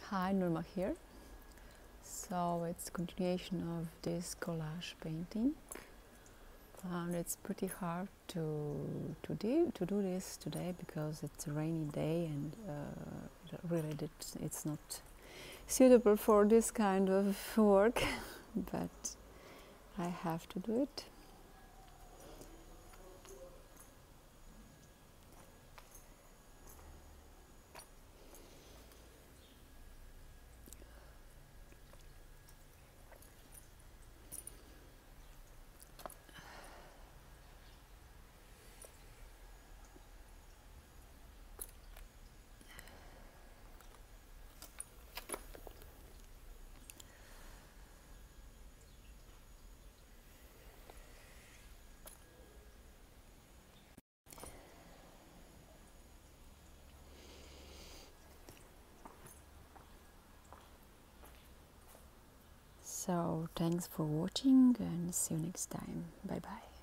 Hi, Norma here. So it's continuation of this collage painting, and it's pretty hard to do this today because it's a rainy day and it's not suitable for this kind of work, but I have to do it. So thanks for watching and see you next time. Bye bye.